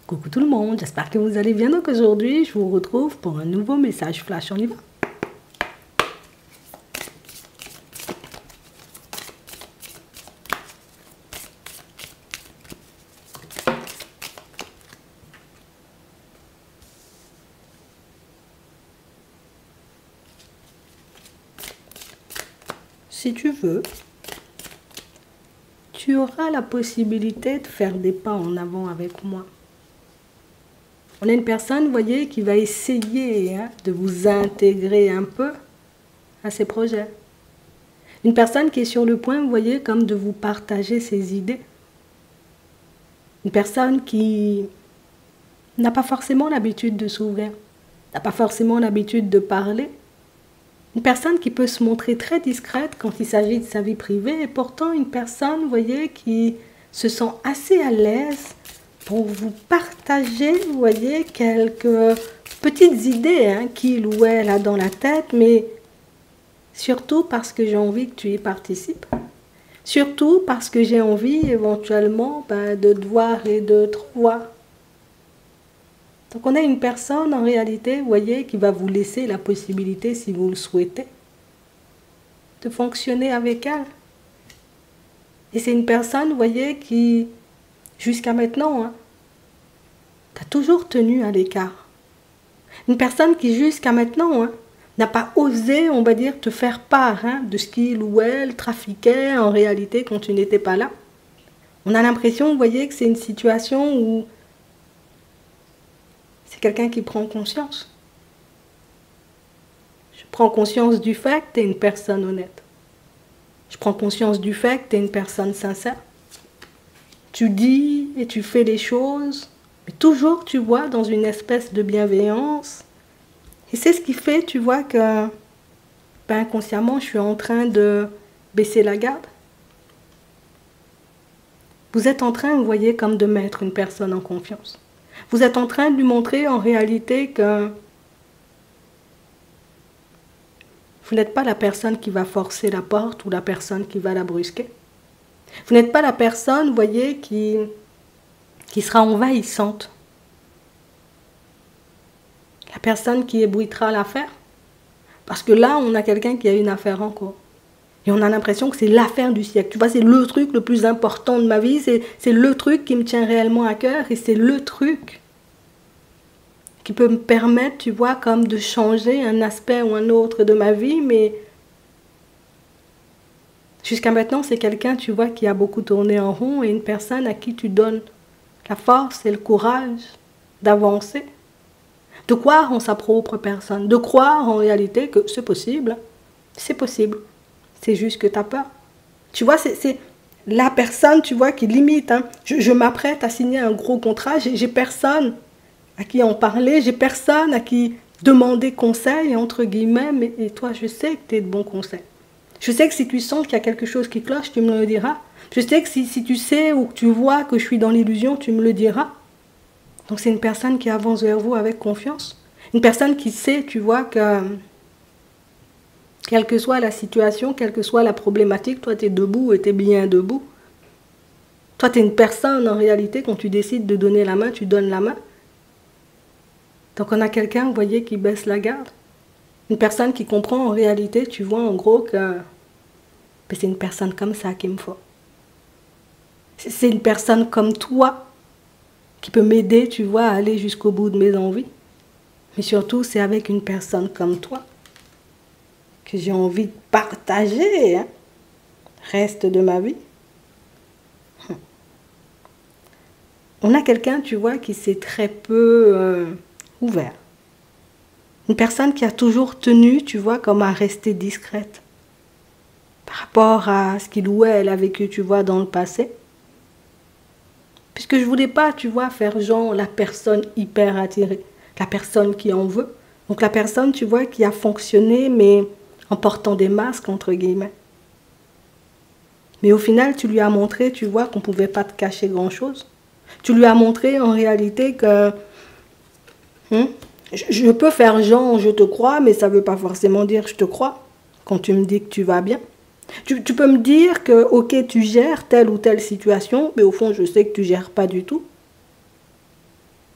Coucou tout le monde, j'espère que vous allez bien. Donc aujourd'hui, je vous retrouve pour un nouveau message flash. On y va. Si tu veux, tu auras la possibilité de faire des pas en avant avec moi. On a une personne, vous voyez, qui va essayer de vous intégrer un peu à ses projets. Une personne qui est sur le point, vous voyez, comme de vous partager ses idées. Une personne qui n'a pas forcément l'habitude de s'ouvrir, n'a pas forcément l'habitude de parler. Une personne qui peut se montrer très discrète quand il s'agit de sa vie privée, et pourtant une personne, vous voyez, qui se sent assez à l'aise pour vous partager, vous voyez, quelques petites idées qu'il ou elle a dans la tête, mais surtout parce que j'ai envie que tu y participes. Surtout parce que j'ai envie éventuellement de te voir et de te revoir. Donc on a une personne en réalité, vous voyez, qui va vous laisser la possibilité, si vous le souhaitez, de fonctionner avec elle. Et c'est une personne, vous voyez, qui, jusqu'à maintenant, t'a toujours tenu à l'écart. Une personne qui, jusqu'à maintenant, n'a pas osé, on va dire, te faire part de ce qu'il ou elle trafiquait en réalité quand tu n'étais pas là. On a l'impression, vous voyez, que c'est une situation où c'est quelqu'un qui prend conscience. Je prends conscience du fait que tu es une personne honnête. Je prends conscience du fait que tu es une personne sincère. Tu dis et tu fais les choses, mais toujours, tu vois, dans une espèce de bienveillance. Et c'est ce qui fait, tu vois, que inconsciemment, je suis en train de baisser la garde. Vous êtes en train, vous voyez, comme de mettre une personne en confiance. Vous êtes en train de lui montrer en réalité que vous n'êtes pas la personne qui va forcer la porte ou la personne qui va la brusquer. Vous n'êtes pas la personne, vous voyez, qui sera envahissante. La personne qui ébruitera l'affaire. Parce que là, on a quelqu'un qui a une affaire en cours. Et on a l'impression que c'est l'affaire du siècle. Tu vois, c'est le truc le plus important de ma vie. C'est le truc qui me tient réellement à cœur. Et c'est le truc qui peut me permettre, tu vois, comme de changer un aspect ou un autre de ma vie. Mais jusqu'à maintenant, c'est quelqu'un, tu vois, qui a beaucoup tourné en rond. Et une personne à qui tu donnes la force et le courage d'avancer. De croire en sa propre personne. De croire en réalité que c'est possible. C'est possible. C'est juste que tu as peur. Tu vois, c'est la personne, tu vois, qui limite. Je m'apprête à signer un gros contrat. J'ai personne à qui en parler. J'ai personne à qui demander conseil, entre guillemets. Et toi, je sais que tu es de bons conseils. Je sais que si tu sens qu'il y a quelque chose qui cloche, tu me le diras. Je sais que si tu sais ou que tu vois que je suis dans l'illusion, tu me le diras. Donc c'est une personne qui avance vers vous avec confiance. Une personne qui sait, tu vois, que quelle que soit la situation, quelle que soit la problématique, toi tu es debout et tu es bien debout. Toi tu es une personne en réalité, quand tu décides de donner la main, tu donnes la main. Donc on a quelqu'un, vous voyez, qui baisse la garde. Une personne qui comprend en réalité, tu vois, en gros, que c'est une personne comme ça qu'il me faut. C'est une personne comme toi qui peut m'aider, tu vois, à aller jusqu'au bout de mes envies. Mais surtout, c'est avec une personne comme toi que j'ai envie de partager le reste de ma vie. On a quelqu'un, tu vois, qui s'est très peu ouvert. Une personne qui a toujours tenu, tu vois, comme à rester discrète par rapport à ce qu'il ou elle a vécu, tu vois, dans le passé. Puisque je ne voulais pas, tu vois, faire genre la personne hyper attirée, la personne qui en veut. Donc la personne, tu vois, qui a fonctionné, mais en portant des masques, entre guillemets. Mais au final, tu lui as montré, tu vois, qu'on ne pouvait pas te cacher grand-chose. Tu lui as montré en réalité que je peux faire genre, je te crois, mais ça ne veut pas forcément dire je te crois quand tu me dis que tu vas bien. Tu peux me dire que, ok, tu gères telle ou telle situation, mais au fond, je sais que tu ne gères pas du tout.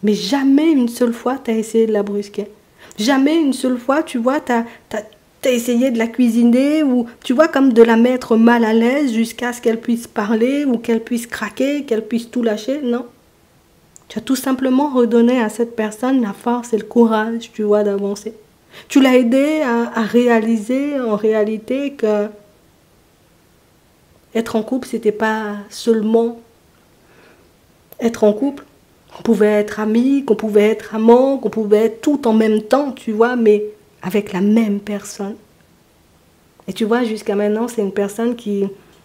Mais jamais une seule fois, tu as essayé de la brusquer. Jamais une seule fois, tu vois, tu as essayé de la cuisiner ou, tu vois, comme de la mettre mal à l'aise jusqu'à ce qu'elle puisse parler ou qu'elle puisse craquer, qu'elle puisse tout lâcher. Non. Tu as tout simplement redonné à cette personne la force et le courage, tu vois, d'avancer. Tu l'as aidé à réaliser en réalité que être en couple, c'était pas seulement être en couple. On pouvait être amis, qu'on pouvait être amants, qu'on pouvait être tout en même temps, tu vois, mais avec la même personne. Et tu vois, jusqu'à maintenant, c'est une personne qui...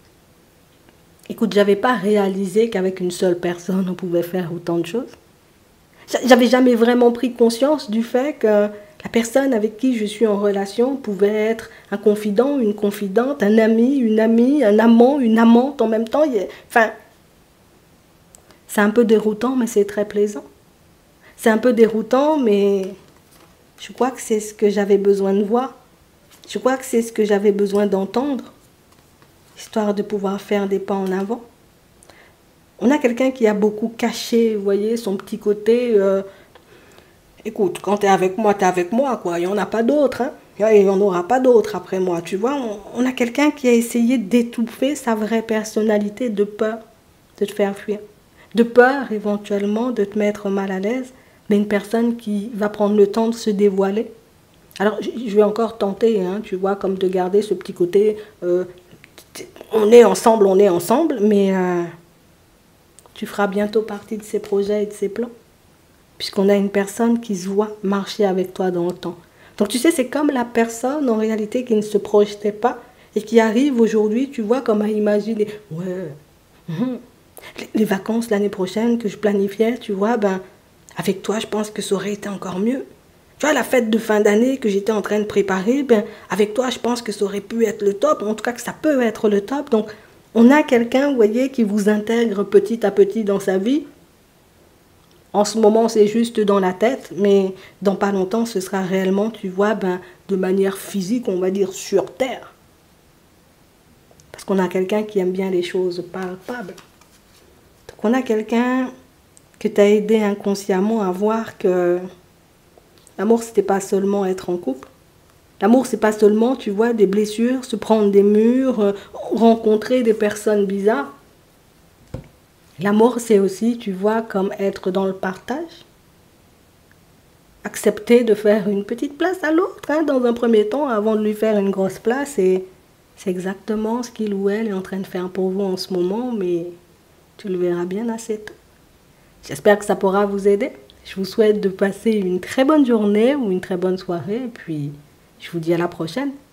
Écoute, j'avais pas réalisé qu'avec une seule personne, on pouvait faire autant de choses. J'avais jamais vraiment pris conscience du fait que la personne avec qui je suis en relation pouvait être un confident, une confidente, un ami, une amie, un amant, une amante en même temps. Enfin, c'est un peu déroutant, mais c'est très plaisant. C'est un peu déroutant, mais je crois que c'est ce que j'avais besoin de voir. Je crois que c'est ce que j'avais besoin d'entendre, histoire de pouvoir faire des pas en avant. On a quelqu'un qui a beaucoup caché, vous voyez, son petit côté. Écoute, quand tu es avec moi, quoi. Il n'y en a pas d'autre, hein. Il n'y en aura pas d'autre après moi, tu vois. On a quelqu'un qui a essayé d'étouffer sa vraie personnalité de peur de te faire fuir. De peur, éventuellement, de te mettre mal à l'aise, mais une personne qui va prendre le temps de se dévoiler. Alors, je vais encore tenter, hein, tu vois, comme de garder ce petit côté, on est ensemble, mais tu feras bientôt partie de ses projets et de ses plans, puisqu'on a une personne qui se voit marcher avec toi dans le temps. Donc, tu sais, c'est comme la personne, en réalité, qui ne se projetait pas et qui arrive aujourd'hui, tu vois, comme à imaginer, ouais, les vacances l'année prochaine que je planifiais, tu vois, ben, avec toi, je pense que ça aurait été encore mieux. Tu vois, la fête de fin d'année que j'étais en train de préparer, ben, avec toi, je pense que ça aurait pu être le top, en tout cas que ça peut être le top. Donc, on a quelqu'un, vous voyez, qui vous intègre petit à petit dans sa vie. En ce moment, c'est juste dans la tête, mais dans pas longtemps, ce sera réellement, tu vois, ben, de manière physique, on va dire, sur Terre. Parce qu'on a quelqu'un qui aime bien les choses palpables. Donc, on a quelqu'un que tu as aidé inconsciemment à voir que l'amour, c'était pas seulement être en couple. L'amour, c'est pas seulement, tu vois, des blessures, se prendre des murs, rencontrer des personnes bizarres. L'amour, c'est aussi, tu vois, comme être dans le partage. Accepter de faire une petite place à l'autre, hein, dans un premier temps, avant de lui faire une grosse place. Et c'est exactement ce qu'il ou elle est en train de faire pour vous en ce moment, mais tu le verras bien assez tôt. J'espère que ça pourra vous aider. Je vous souhaite de passer une très bonne journée ou une très bonne soirée, et puis je vous dis à la prochaine.